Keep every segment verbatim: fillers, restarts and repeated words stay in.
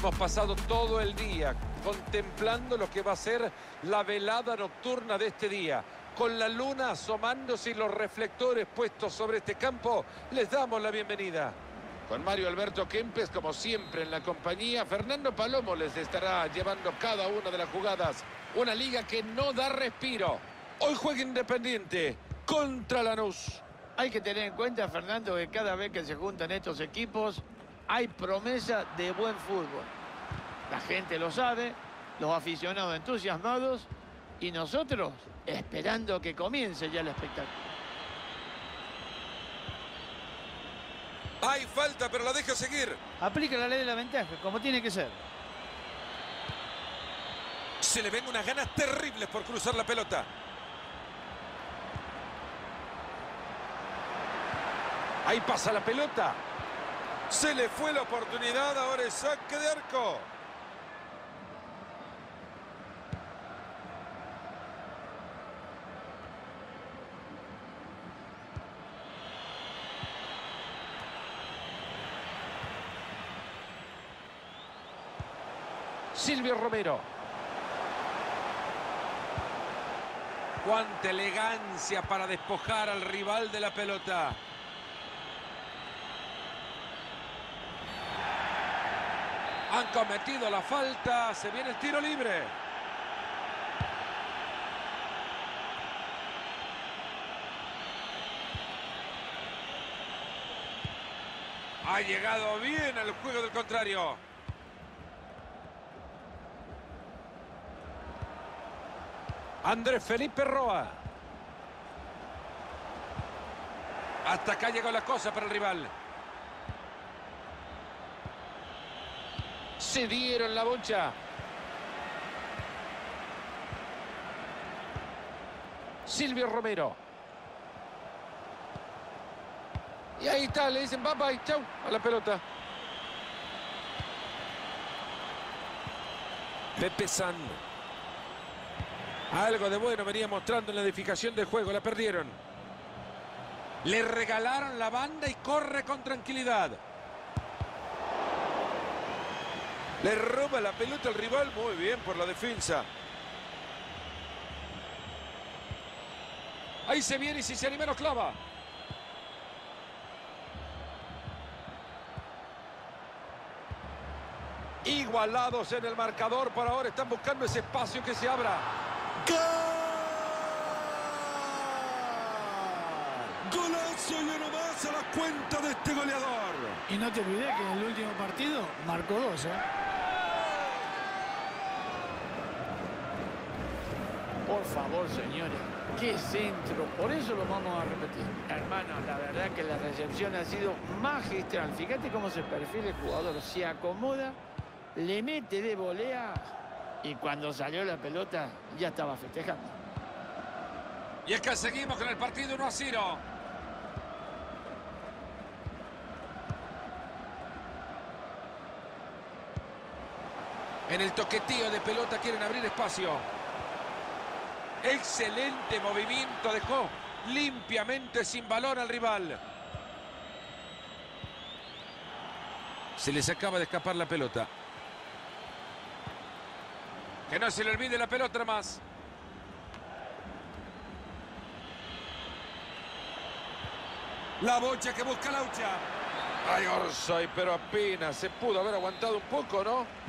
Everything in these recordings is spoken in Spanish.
Hemos pasado todo el día contemplando lo que va a ser la velada nocturna de este día. Con la luna asomándose y los reflectores puestos sobre este campo, les damos la bienvenida. Con Mario Alberto Kempes, como siempre, en la compañía. Fernando Palomo les estará llevando cada una de las jugadas. Una liga que no da respiro. Hoy juega Independiente contra Lanús. Hay que tener en cuenta, Fernando, que cada vez que se juntan estos equipos hay promesa de buen fútbol. La gente lo sabe, los aficionados entusiasmados y nosotros esperando que comience ya el espectáculo. Hay falta, pero la deja seguir. Aplica la ley de la ventaja, como tiene que ser. Se le ven unas ganas terribles por cruzar la pelota. Ahí pasa la pelota. Se le fue la oportunidad, ahora es saque de arco. Silvio Romero. Cuánta elegancia para despojar al rival de la pelota. Han cometido la falta, se viene el tiro libre. Ha llegado bien al juego del contrario. Andrés Felipe Roa. Hasta acá llegó la cosa para el rival. Se dieron la bocha. Silvio Romero. Y ahí está, le dicen bye bye, chau, a la pelota. Pepe San. Algo de bueno venía mostrando en la edificación del juego, la perdieron. Le regalaron la banda y corre con tranquilidad. Le roba la pelota al rival, muy bien por la defensa. Ahí se viene y si se anima lo clava. Igualados en el marcador, por ahora están buscando ese espacio que se abra. ¡Gol! Golazo y uno más a la cuenta de este goleador. Y no te olvides que en el último partido marcó dos, ¿eh? Por favor, señores, qué centro. Por eso lo vamos a repetir. Hermano, la verdad que la recepción ha sido magistral. Fíjate cómo se perfila el jugador. Se acomoda, le mete de volea y cuando salió la pelota ya estaba festejando. Y acá seguimos con el partido uno a cero. En el toquetío de pelota quieren abrir espacio. Excelente movimiento, dejó limpiamente sin balón al rival. Se les acaba de escapar la pelota. Que no se le olvide la pelota más. La bocha que busca Laucha. Ay, Orsay, pero apenas se pudo haber aguantado un poco, ¿no?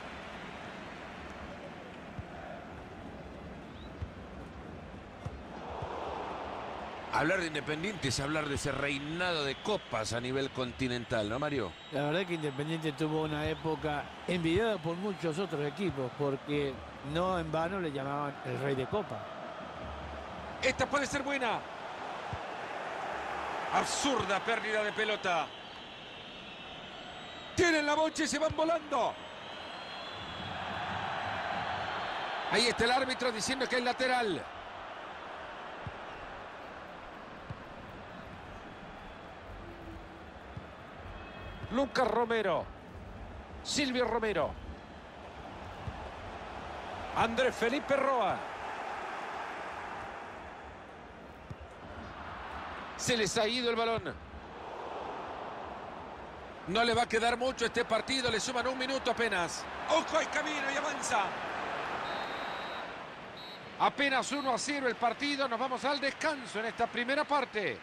Hablar de Independiente es hablar de ese reinado de copas a nivel continental, ¿no, Mario? La verdad que Independiente tuvo una época envidiada por muchos otros equipos, porque no en vano le llamaban el rey de copa. Esta puede ser buena. Absurda pérdida de pelota. Tienen la bocha y se van volando. Ahí está el árbitro diciendo que es lateral. Lucas Romero. Silvio Romero. Andrés Felipe Roa. Se les ha ido el balón. No le va a quedar mucho este partido, le suman un minuto apenas. ¡Ojo al camino y avanza! Apenas uno a cero el partido, nos vamos al descanso en esta primera parte.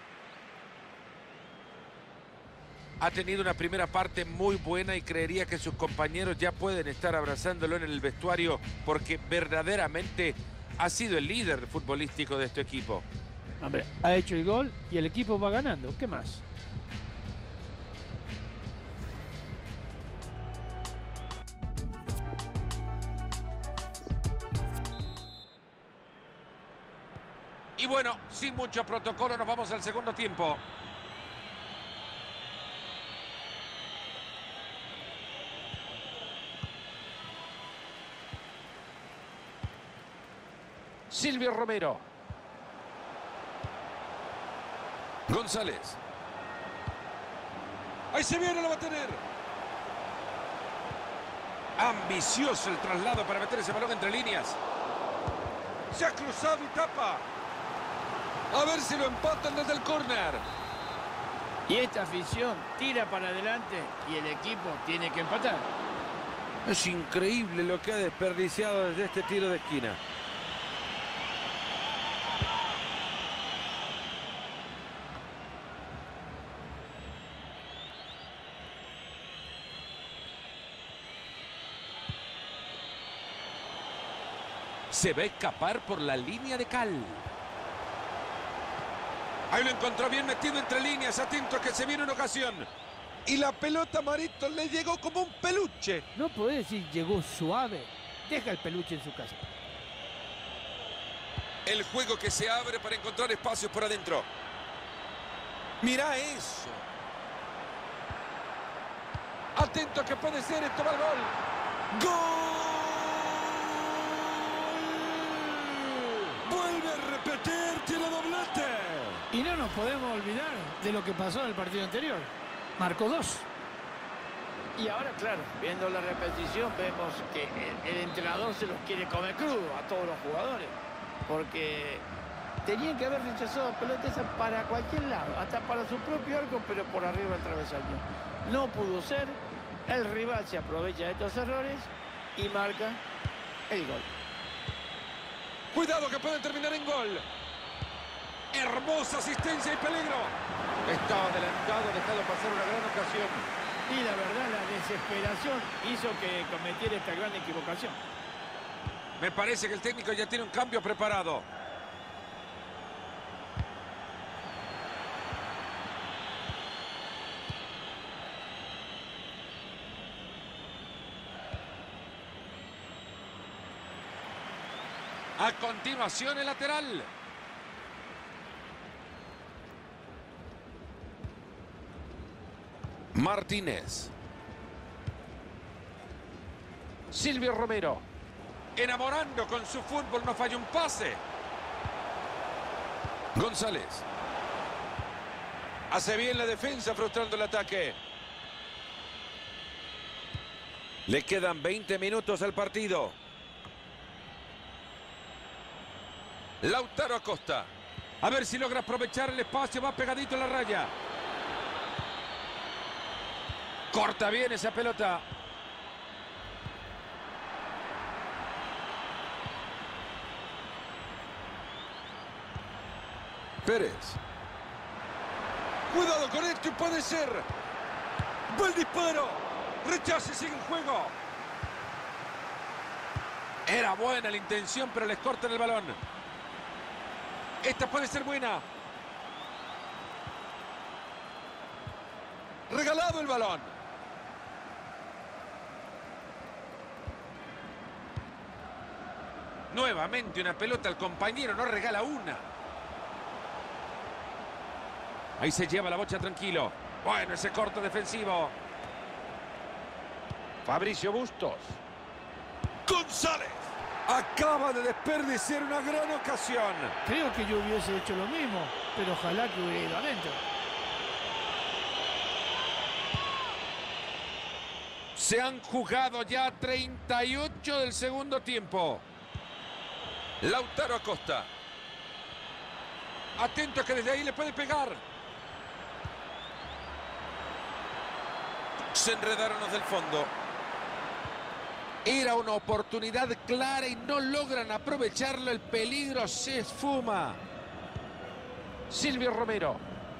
Ha tenido una primera parte muy buena y creería que sus compañeros ya pueden estar abrazándolo en el vestuario porque verdaderamente ha sido el líder futbolístico de este equipo. Hombre, ha hecho el gol y el equipo va ganando. ¿Qué más? Y bueno, sin mucho protocolo nos vamos al segundo tiempo. Silvio Romero. González. Ahí se viene, lo va a tener. Ambicioso el traslado para meter ese balón entre líneas. Se ha cruzado y tapa. A ver si lo empatan desde el córner. Y esta afición tira para adelante y el equipo tiene que empatar. Es increíble lo que ha desperdiciado desde este tiro de esquina. Se va a escapar por la línea de cal. Ahí lo encontró bien metido entre líneas. Atento que se viene una ocasión. Y la pelota, Marito, le llegó como un peluche. No podés decir llegó suave. Deja el peluche en su casa. El juego que se abre para encontrar espacios por adentro. Mirá eso. Atento que puede ser. Esto va al gol. ¡Gol! Vuelve a repetir, tiene doblete. Y no nos podemos olvidar de lo que pasó en el partido anterior. Marcó dos. Y ahora, claro, viendo la repetición, vemos que el, el entrenador se los quiere comer crudo a todos los jugadores. Porque tenían que haber rechazado pelotas para cualquier lado, hasta para su propio arco, pero por arriba del travesaño. No pudo ser, el rival se aprovecha de estos errores y marca el gol. Cuidado que pueden terminar en gol. Hermosa asistencia y peligro. Estaba adelantado, ha dejado pasar una gran ocasión. Y la verdad, la desesperación hizo que cometiera esta gran equivocación. Me parece que el técnico ya tiene un cambio preparado. A continuación el lateral. Martínez. Silvio Romero. Enamorando con su fútbol, no falla un pase. González. Hace bien la defensa, frustrando el ataque. Le quedan veinte minutos al partido. Lautaro Acosta. A ver si logra aprovechar el espacio. Va pegadito a la raya. Corta bien esa pelota. Pérez. Cuidado con esto y puede ser. Buen disparo. Rechace, sigue el juego. Era buena la intención, pero les cortan el balón. Esta puede ser buena. Regalado el balón. Nuevamente una pelota al compañero, no regala una. Ahí se lleva la bocha tranquilo. Bueno, ese corto defensivo. Fabricio Bustos. González. Acaba de desperdiciar una gran ocasión. Creo que yo hubiese hecho lo mismo, pero ojalá que hubiera ido adentro. Se han jugado ya treinta y ocho del segundo tiempo. Lautaro Acosta. Atento que desde ahí le puede pegar. Se enredaron los del fondo. Era una oportunidad clara y no logran aprovecharlo. El peligro se esfuma. Silvio Romero.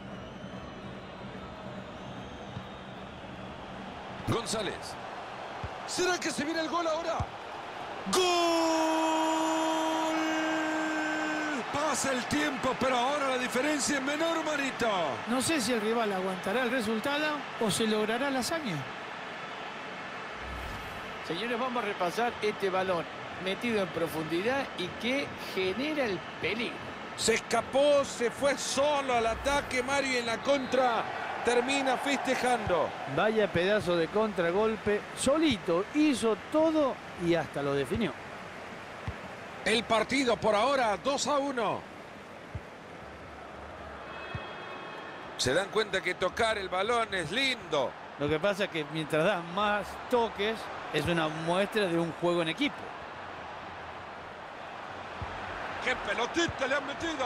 González. ¿Será que se viene el gol ahora? ¡Gol! Pasa el tiempo, pero ahora la diferencia es menor, Marito. No sé si el rival aguantará el resultado o se logrará la hazaña. Señores, vamos a repasar este balón metido en profundidad y que genera el peligro. Se escapó, se fue solo al ataque Mario y en la contra termina festejando. Vaya pedazo de contragolpe, solito hizo todo y hasta lo definió. El partido por ahora dos a uno. Se dan cuenta que tocar el balón es lindo. Lo que pasa es que mientras dan más toques, es una muestra de un juego en equipo. ¡Qué pelotita le han metido!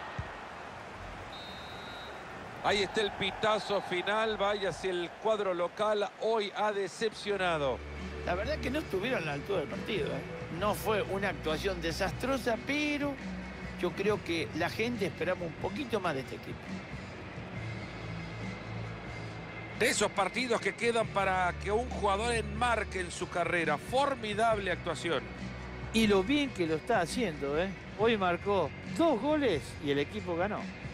Ahí está el pitazo final. Vaya si el cuadro local hoy ha decepcionado. La verdad que no estuvieron a la altura del partido, ¿eh? No fue una actuación desastrosa, pero yo creo que la gente esperaba un poquito más de este equipo. De esos partidos que quedan para que un jugador enmarque en su carrera. Formidable actuación. Y lo bien que lo está haciendo, ¿eh? Hoy marcó dos goles y el equipo ganó.